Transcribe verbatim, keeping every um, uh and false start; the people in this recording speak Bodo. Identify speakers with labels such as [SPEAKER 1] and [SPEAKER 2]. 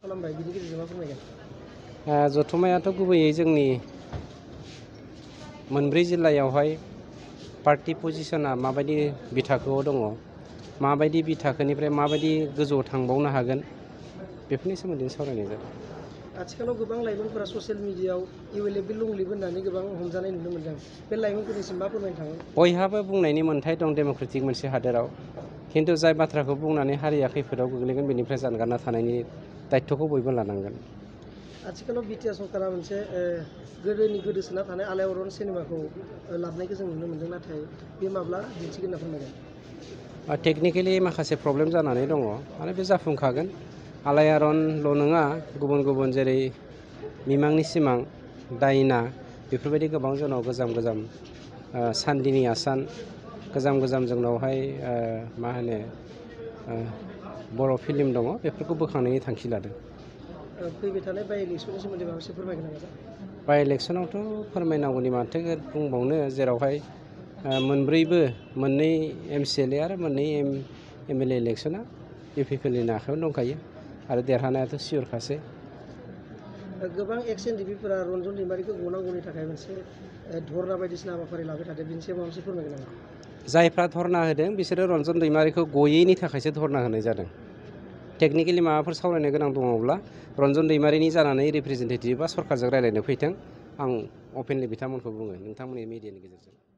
[SPEAKER 1] खालामबाय बिनि गेजेरजों मा फोरमायगोन?
[SPEAKER 2] जथुम्मायाथ' गुबैयै जोंनि मोनब्रै जिल्लायावहाय पार्टी पजिशना माबायदि बिथाखोआव दङ, माबायदि बिथाखोनिफ्राय माबायदि गोजौआव थांबावनो हागोन, बेफोरनि सोमोन्दै सावरायनाय जादों।
[SPEAKER 1] आथिखालाव गोबां लाइमोनफोरा ससियेल मिडियायाव इउ एल एफ लं लिभ होननानै गोबां हमजानाय नुनो मोनदों। बे लाइमोनफोरनिसिम मा फोरमायनो थाङो?
[SPEAKER 2] बयहाबो बुंनायनि मोन्थाय दं डेम'क्रेटिक मोनसे हादोराव, खिन्थु जाय बाथ्राखौ बुंनानै हारिया खैफोदाव गोग्लैगोन बेनिफ्राय जानगारना थानायनि दायित्वखौ बयबो लानांगोन।
[SPEAKER 1] आथिखालाव बिटिआर सरकारा मोनसे गोदोनि गोदोसोना थानाय आलायारन सिनेमाखौ लाबोनायखौ जों नुनो मोन्दों, नाथाय बे माब्ला दिन्थिगोन होनना फोरमायगोन?
[SPEAKER 2] टेकनिकेलि माखासे प्रब्लेम जानानै दङ आरो बे जाफुंखागोन। आलायारनल' नङा, गुबुन गुबुन जेरै मिमांनि सिमां, दायना, बेफोरबायदि गोबां जोंनाव गोजाम गोजाम सान्दिनि आसान, गोजाम गोजाम जोंनावहाय मा होनो बर' फिल्म दङ, बेफोरखौ बोखांनायनि थांखि लादों।
[SPEAKER 1] फैबाय थानाय बाइ इलेक्सननि सोमोन्दै माबा मोनसे फोरमायगोन नामा?
[SPEAKER 2] बाइ इलेक्सनावथ' फोरमायनांगौनि माथो बुंबावनो, जेरावहाय मोनब्रैबो मोननै एम सि एल ए आरो मोननै एम एल ए इलेक्सना इउ पि पि एल नि आखायावनो दंखायो आरो देरहानायाथ' सियरखासै।
[SPEAKER 1] गोबां एक्स एन डि पि फोरा रन्जन दैमारिखौ गनांगौनि थाखाय मोनसे धरना बायदिसिना हाबाफारि लाबाय थादों, बिनि सायाव माबा मोनसे फोरमायगोन नामा?
[SPEAKER 2] जायफ्रा धरना होदों बिसोरो रन्जन दैमारिखौ गयैनि थाखायसो धरना होनाय जादों। टेकनिकेलि माबाफोर सावरायनो गोनां दङब्ला रन्जन दैमारिनि जानानै रिप्रेजेन्टेटिभ बा सरकारजों रायज्लायनो फैथों, आं अपेनलि बिथांमोनखौ बुङो नोंथांमोननि मिडियानि गेजेरजों।